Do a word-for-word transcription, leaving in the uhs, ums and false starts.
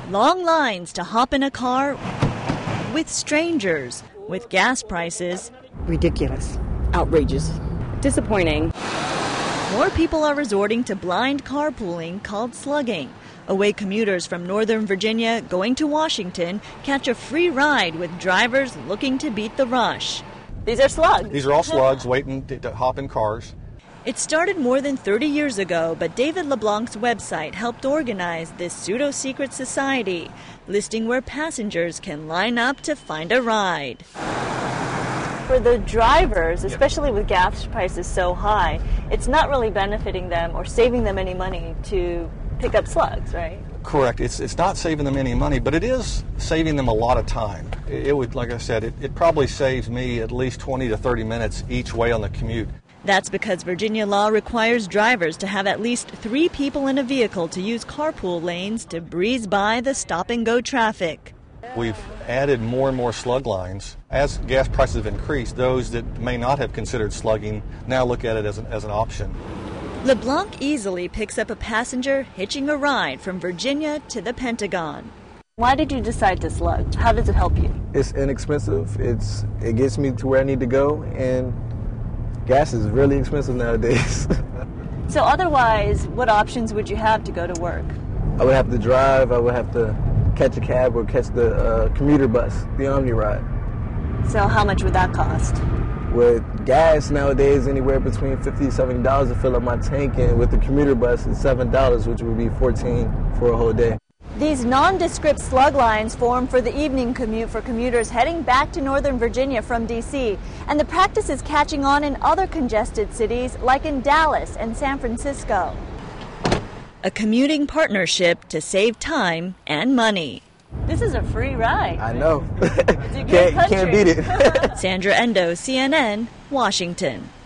Long lines to hop in a car with strangers, with gas prices ridiculous, outrageous, disappointing. More people are resorting to blind carpooling called slugging, a way commuters from Northern Virginia going to Washington catch a free ride with drivers looking to beat the rush. These are slugs. These are all slugs waiting to, to hop in cars. It started more than thirty years ago, but David LeBlanc's website helped organize this pseudo-secret society, listing where passengers can line up to find a ride. For the drivers, especially with gas prices so high, it's not really benefiting them or saving them any money to pick up slugs, right? Correct. It's it's not saving them any money, but it is saving them a lot of time. It, it would, like I said, it, it probably saves me at least twenty to thirty minutes each way on the commute. That's because Virginia law requires drivers to have at least three people in a vehicle to use carpool lanes to breeze by the stop-and-go traffic. We've added more and more slug lines. As gas prices have increased, those that may not have considered slugging now look at it as an, as an option. LeBlanc easily picks up a passenger hitching a ride from Virginia to the Pentagon. Why did you decide to slug? How does it help you? It's inexpensive. It's It gets me to where I need to go, and gas is really expensive nowadays. So otherwise, what options would you have to go to work? I would have to drive. I would have to catch a cab or catch the uh, commuter bus, the Omni ride. So how much would that cost? With gas nowadays, anywhere between fifty dollars, seventy dollars to fill up my tank, and with the commuter bus, it's seven dollars, which would be fourteen dollars for a whole day. These nondescript slug lines form for the evening commute for commuters heading back to Northern Virginia from D C, and the practice is catching on in other congested cities like in Dallas and San Francisco. A commuting partnership to save time and money. This is a free ride. I know. It's a good can't, country. can't beat it. Sandra Endo, C N N, Washington.